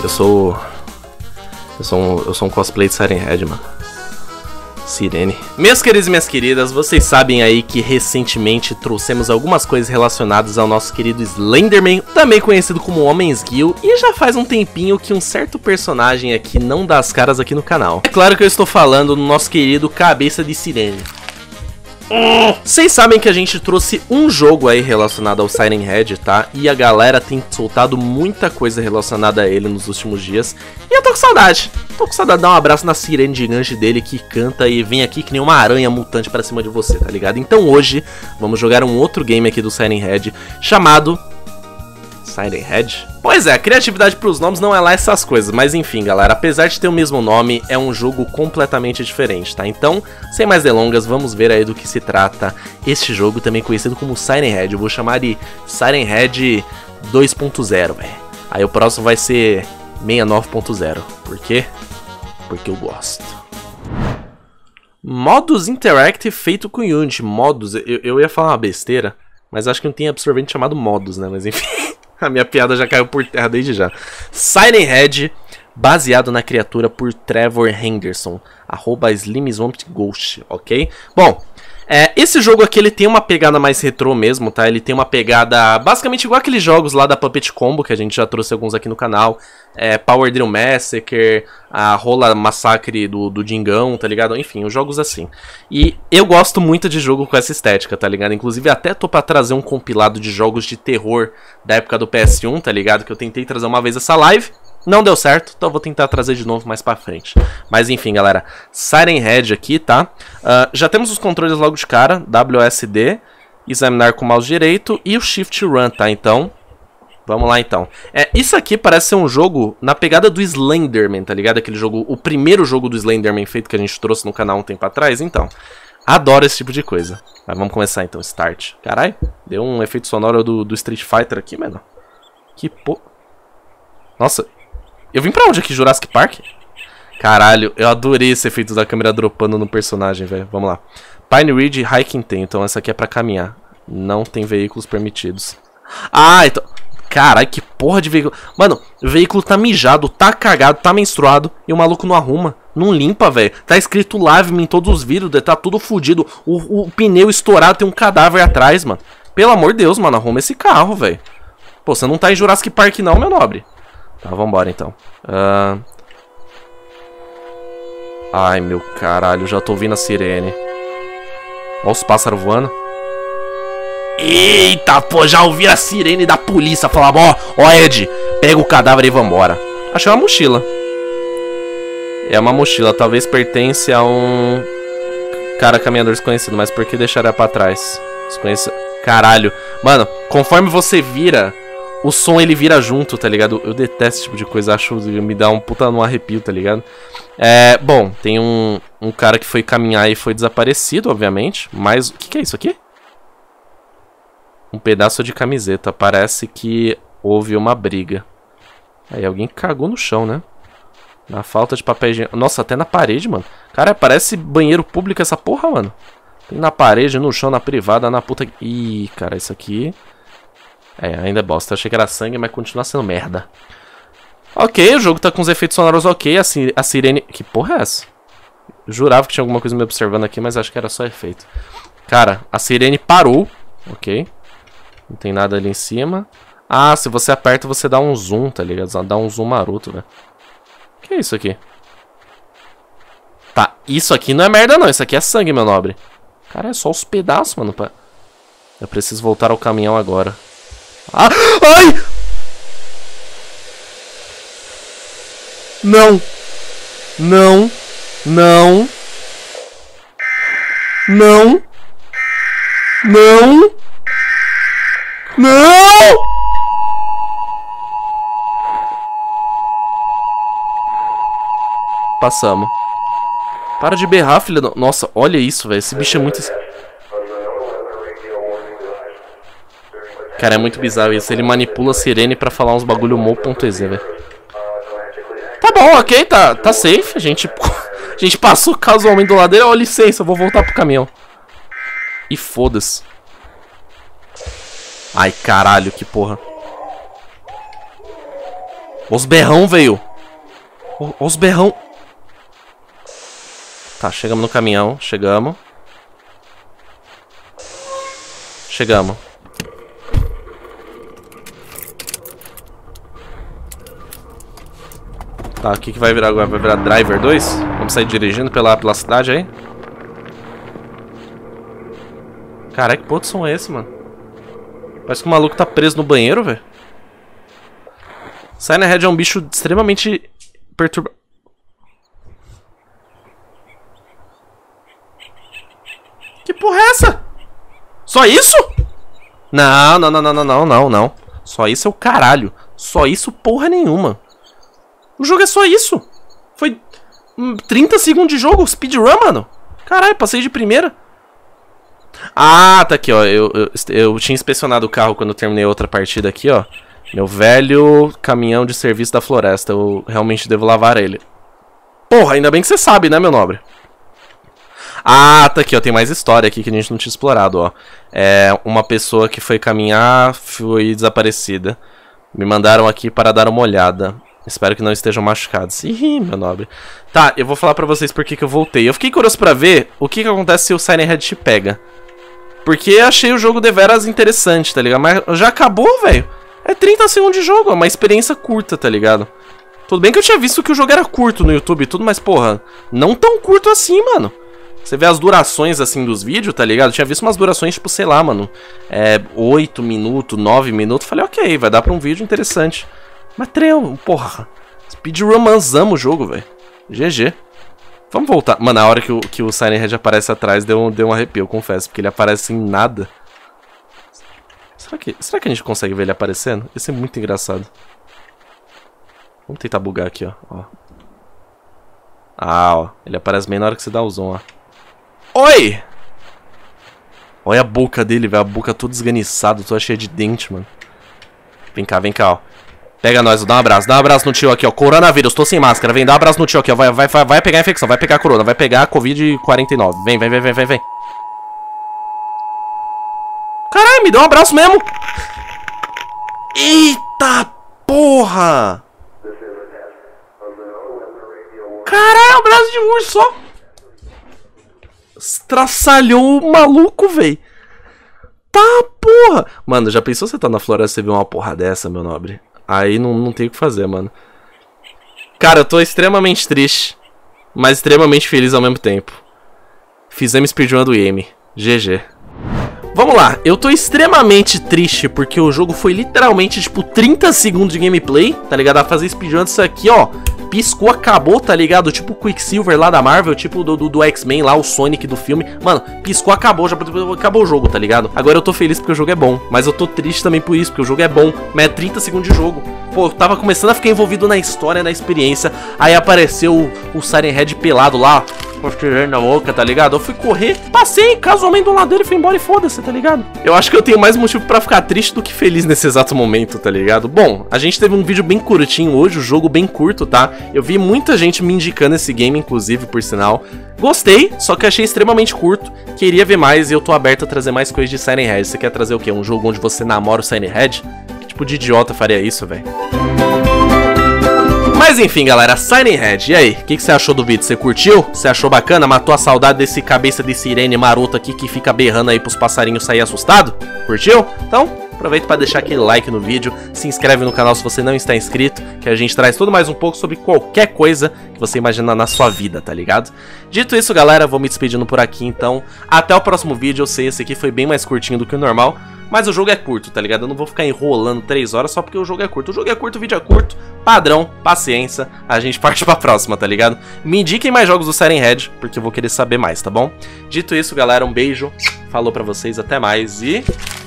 Eu sou um cosplay de Siren Head, mano. Sirene. Meus queridos e minhas queridas, vocês sabem aí que recentemente trouxemos algumas coisas relacionadas ao nosso querido Slenderman, também conhecido como Homem-Esguio, e já faz um tempinho que um certo personagem aqui não dá as caras aqui no canal. É claro que eu estou falando do nosso querido Cabeça de Sirene. Vocês sabem que a gente trouxe um jogo aí relacionado ao Siren Head, tá? E a galera tem soltado muita coisa relacionada a ele nos últimos dias. E eu tô com saudade. Tô com saudade de dar um abraço na sirene gigante dele que canta e vem aqui que nem uma aranha mutante pra cima de você, tá ligado? Então hoje vamos jogar um outro game aqui do Siren Head chamado... Siren Head? Pois é, a criatividade pros nomes não é lá essas coisas, mas enfim, galera, apesar de ter o mesmo nome, é um jogo completamente diferente, tá? Então, sem mais delongas, vamos ver aí do que se trata este jogo, também conhecido como Siren Head. Eu vou chamar de Siren Head 2.0, velho. Aí o próximo vai ser 69.0. Por quê? Porque eu gosto. Modus Interactive feito com Unity. Modus, eu ia falar uma besteira, mas acho que não tem absorvente chamado Modus, né? Mas enfim... A minha piada já caiu por terra desde já. Siren Head, baseado na criatura por Trevor Henderson, @SlimSwampGhost, ok? Bom, esse jogo aqui ele tem uma pegada mais retrô mesmo, tá? Ele tem uma pegada basicamente igual aqueles jogos lá da Puppet Combo, que a gente já trouxe alguns aqui no canal. Power Drill Massacre, a Rola Massacre do Dingão, tá ligado? Enfim, os jogos assim. E eu gosto muito de jogo com essa estética, tá ligado? Inclusive até tô pra trazer um compilado de jogos de terror da época do PS1, tá ligado? Que eu tentei trazer uma vez essa live, não deu certo, então eu vou tentar trazer de novo mais pra frente. Mas enfim, galera, Siren Head aqui, tá? Já temos os controles logo de cara, WSD, examinar com o mouse direito e o Shift Run, tá? Então... vamos lá então. Isso aqui parece ser um jogo na pegada do Slenderman, tá ligado? Aquele jogo, o primeiro jogo do Slenderman feito que a gente trouxe no canal um tempo atrás, então. Adoro esse tipo de coisa. Mas vamos começar então, Start. Caralho, deu um efeito sonoro do Street Fighter aqui, mano. Que po... Nossa, eu vim pra onde aqui? Jurassic Park? Caralho, eu adorei esse efeito da câmera dropando no personagem, velho. Vamos lá. Pine Ridge Hiking tem, então essa aqui é pra caminhar. Não tem veículos permitidos. Ah, então... Caralho, que porra de veículo. Mano, o veículo tá mijado, tá cagado, tá menstruado e o maluco não arruma. Não limpa, velho. Tá escrito Lave-me em todos os vidros, tá tudo fudido. O pneu estourado, tem um cadáver atrás, mano. Pelo amor de Deus, mano, arruma esse carro, velho. Pô, você não tá em Jurassic Park não, meu nobre. Tá, vambora então. Ai, meu caralho, já tô ouvindo a sirene. Olha os pássaros voando. Eita, pô, já ouvi a sirene da polícia. Falava, ó Ed, pega o cadáver e vambora. Achei uma mochila. É uma mochila, talvez pertence a um cara caminhador desconhecido. Mas por que deixaria pra trás? Desconhecido. Caralho. Mano, conforme você vira, o som ele vira junto, tá ligado? Eu detesto esse tipo de coisa, acho que me dá um puta no arrepio, tá ligado? Bom, tem um cara que foi caminhar e foi desaparecido, obviamente. Mas, o que é isso aqui? Um pedaço de camiseta. Parece que houve uma briga. Aí alguém cagou no chão, né? Na falta de papel higiênico. Nossa, até na parede, mano. Cara, parece banheiro público essa porra, mano. Tem na parede, no chão, na privada, na puta... Ih, cara, isso aqui... ainda é bosta. Eu achei que era sangue, mas continua sendo merda. Ok, o jogo tá com os efeitos sonoros ok. A sirene... Que porra é essa? Eu jurava que tinha alguma coisa me observando aqui, mas acho que era só efeito. Cara, a sirene parou. Ok. Não tem nada ali em cima. Ah, se você aperta, você dá um zoom, tá ligado? Dá um zoom maroto, velho. O que é isso aqui? Tá, isso aqui não é merda não. Isso aqui é sangue, meu nobre. Cara, é só os pedaços, mano. Eu preciso voltar ao caminhão agora. Ah! Ai! Não! Não! Não! Não! Não! Não! Passamos. Para de berrar, filha do... Nossa, olha isso, velho. Esse bicho é muito... Cara, é muito bizarro isso. Ele manipula a sirene pra falar uns bagulho mo.exe, velho. Tá bom, ok, tá safe. A gente passou casualmente do lado dele. Ó, licença, eu vou voltar pro caminhão. E foda-se. Ai, caralho, que porra. Os berrão, veio. Os berrão. Tá, chegamos no caminhão. Chegamos. Chegamos. Tá, o que vai virar agora? Vai virar Driver 2? Vamos sair dirigindo pela cidade aí? Caraca, que puto som é esse, mano? Parece que o maluco tá preso no banheiro, velho. Siren Head é um bicho extremamente perturbador. Que porra é essa? Só isso? Não. Só isso é o caralho. Só isso porra nenhuma. O jogo é só isso. Foi 30 segundos de jogo, speedrun, mano. Caralho, passei de primeira. Ah, tá aqui, ó. Eu tinha inspecionado o carro quando eu terminei outra partida aqui, ó. Meu velho caminhão de serviço da floresta. Eu realmente devo lavar ele. Porra, ainda bem que você sabe, né, meu nobre? Ah, tá aqui, ó. Tem mais história aqui que a gente não tinha explorado, ó. É uma pessoa que foi caminhar, foi desaparecida. Me mandaram aqui para dar uma olhada. Espero que não estejam machucados. Ih, meu nobre. Tá, eu vou falar pra vocês por que eu voltei. Eu fiquei curioso pra ver o que acontece se o Siren Head te pega. Porque achei o jogo deveras interessante, tá ligado? Mas já acabou, velho. É 30 segundos de jogo, é uma experiência curta, tá ligado? Tudo bem que eu tinha visto que o jogo era curto no YouTube e tudo, mas porra, não tão curto assim, mano. Você vê as durações, assim, dos vídeos, tá ligado? Eu tinha visto umas durações, tipo, sei lá, mano, 8 minutos, 9 minutos. Falei, ok, vai dar pra um vídeo interessante. Mas porra, speedrunzamos o jogo, velho. GG. Vamos voltar. Mano, na hora que o Siren Head aparece atrás, deu um arrepio, eu confesso. Porque ele aparece em nada. Será que a gente consegue ver ele aparecendo? Isso é muito engraçado. Vamos tentar bugar aqui, ó. Ah, ó. Ele aparece bem na hora que você dá o zoom, ó. Oi! Olha a boca dele, velho. A boca toda esganiçada, toda cheia de dente, mano. Vem cá, ó. Pega nós, dá um abraço no tio aqui, ó. Coronavírus, tô sem máscara, vem, dá um abraço no tio aqui, ó. Vai pegar a infecção, vai pegar a corona, vai pegar a Covid-49. Vem. Caralho, me deu um abraço mesmo. Eita porra! Caralho, um braço de urso só. Estraçalhou o maluco, velho. Tá porra. Mano, já pensou você tá na floresta e você vê uma porra dessa, meu nobre? Aí não tem o que fazer, mano. Cara, eu tô extremamente triste, mas extremamente feliz ao mesmo tempo. Fizemos speedrun do IEM. GG. Vamos lá, eu tô extremamente triste porque o jogo foi literalmente, tipo, 30 segundos de gameplay, tá ligado? A fazer speedrun disso aqui, ó. Piscou, acabou, tá ligado? Tipo o Quicksilver lá da Marvel, tipo do X-Men lá, o Sonic do filme. Mano, piscou, acabou, já acabou o jogo, tá ligado? Agora eu tô feliz porque o jogo é bom, mas eu tô triste também por isso, porque o jogo é bom, mas é 30 segundos de jogo. Pô, eu tava começando a ficar envolvido na história, na experiência, aí apareceu o Siren Head pelado lá, na boca, tá ligado? Eu fui correr, passei casualmente do lado dele, fui embora e foda-se, tá ligado? Eu acho que eu tenho mais motivo pra ficar triste do que feliz nesse exato momento, tá ligado? Bom, a gente teve um vídeo bem curtinho hoje, o jogo bem curto, tá? Eu vi muita gente me indicando esse game, inclusive, por sinal. Gostei, só que achei extremamente curto. Queria ver mais e eu tô aberto a trazer mais coisas de Siren Head. Você quer trazer o quê? Um jogo onde você namora o Siren Head? Que tipo de idiota faria isso, velho? Mas enfim, galera, Siren Head, e aí? O que você achou do vídeo? Você curtiu? Você achou bacana? Matou a saudade desse cabeça de sirene maroto aqui que fica berrando aí pros passarinhos sair assustado? Curtiu? Então, aproveita para deixar aquele like no vídeo, se inscreve no canal se você não está inscrito, que a gente traz tudo mais um pouco sobre qualquer coisa que você imaginar na sua vida, tá ligado? Dito isso, galera, vou me despedindo por aqui, então, até o próximo vídeo. Eu sei, esse aqui foi bem mais curtinho do que o normal, mas o jogo é curto, tá ligado? Eu não vou ficar enrolando 3 horas só porque o jogo é curto. O jogo é curto, o vídeo é curto, padrão, paciência, a gente parte pra próxima, tá ligado? Me indiquem mais jogos do Siren Head, porque eu vou querer saber mais, tá bom? Dito isso, galera, um beijo, falou pra vocês, até mais e...